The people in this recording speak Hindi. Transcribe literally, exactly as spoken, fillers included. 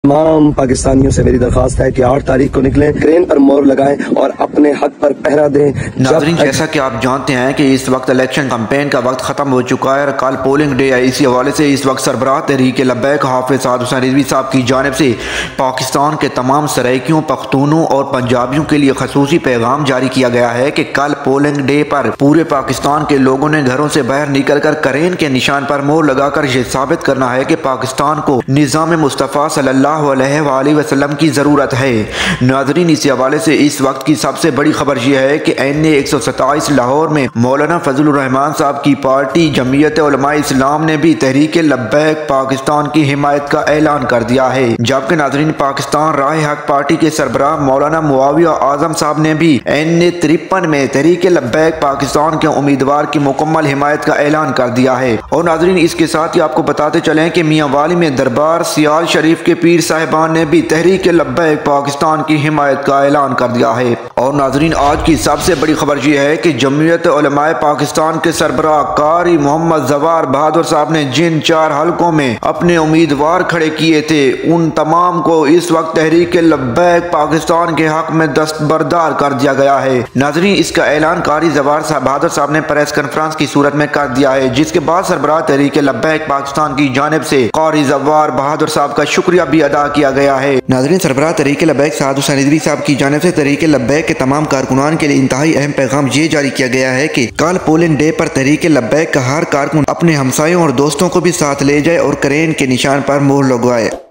तमाम पाकिस्तानियों से मेरी दरखास्त है कि आठ तारीख को निकलें, क्रेन पर मोहर लगाएं और अपने हक पर पहरा दें। नाज़रीन, जैसा कि आप जानते हैं कि इस वक्त इलेक्शन कैंपेन का वक्त खत्म हो चुका है और कल पोलिंग डे है। इसी हवाले से इस वक्त सरबराह तहरीक लब्बैक हाफिज साद हुसैन रिजवी साहब की जानिब से पाकिस्तान के तमाम सराइकियों, पख्तूनों और पंजाबियों के लिए खसूसी पैगाम जारी किया गया है कि कल पोलिंग डे पर पूरे पाकिस्तान के लोगों ने घरों से बाहर निकल कर करेन के निशान पर मोहर लगाकर यह साबित करना है कि पाकिस्तान को निज़ाम मुस्तफ़ा सल्लल्लाहु अलैहि वसल्लम की ज़रूरत है। नाज़रीन, इस हवाले से इस वक्त की सबसे बड़ी खबर यह है कि एन ए एक सौ सत्ताईस लाहौर में मौलाना फजलुर रहमान साहब की पार्टी जमीयत उलमा इस्लाम ने भी तहरीक लब्बैक पाकिस्तान की हिमायत का ऐलान कर दिया है। जबकि नाज़रीन, पाकिस्तान राह हक पार्टी के सरबराह मौलाना मुआविया आजम साहब ने भी एन ए तिरपन में तहरीक लब्बैक पाकिस्तान के उम्मीदवार की मुकम्मल हिमायत का ऐलान कर दिया है। और नाज़रीन, इसके साथ ही आपको बताते चले कि मियाँ वाली में दरबार सियाल शरीफ के पीर साहिबान ने भी तहरीक लब्बैक पाकिस्तान की हिमायत का ऐलान कर दिया है। और नाज़रीन, आज की सबसे बड़ी खबर यह है कि जमीयत उलमाए पाकिस्तान के सरबराह कारी मोहम्मद जवार बहादुर साहब ने जिन चार हलकों में अपने उम्मीदवार खड़े किए थे, उन तमाम को इस वक्त तहरीक लब्बैक पाकिस्तान के हक में दस्तबरदार कर दिया गया है। नाज़रीन, इसका ऐलान कारी जवार बहादुर साहब ने प्रेस कॉन्फ्रेंस की सूरत में कर दिया है, जिसके बाद सरबराह तहरीक लब्बैक पाकिस्तान की जानिब से कारी जवार बहादुर साहब का शुक्रिया भी अदा किया गया है। नाज़रीन, सरबराह तहरीक लब्बैक साद हुसैन रिजवी साहब की जानिब से तहरीक लब्बैक के तमाम कारकुनान के लिए इंतहाई अहम पैगाम ये जारी किया गया है कि कल पोलिंग डे पर तहरीक लब्बैक का हर कारकुन अपने हमसायों और दोस्तों को भी साथ ले जाए और करेन के निशान पर मोहर लगवाए।